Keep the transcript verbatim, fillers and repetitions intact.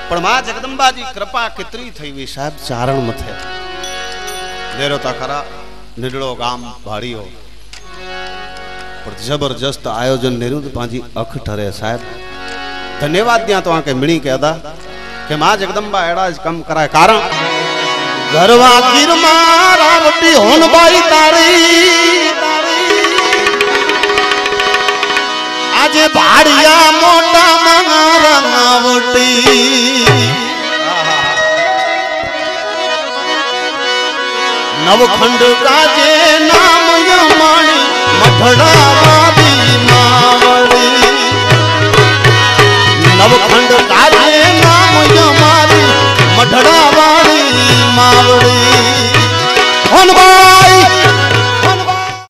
पण मां जगदंबा जी कृपा केतरी थई हुई साहब चारण मथे देरो ता खरा निडड़ो गाम भाड़ियो पर जबरदस्त आयोजन नेरू तो पांजी अख ठरे साहब धन्यवाद दिया तो आके मिणी कहदा कि मां जगदंबा एड़ा कम कराए कारण घरवा गिर मारा रोटी होन बाई तारी आज भाड़िया मोटा मंगावटी नवखंड काजे नाम यमानी मठड़ा वादी मावड़ी नवखंड काजे नाम यमानी मठड़ा वादी मावड़ी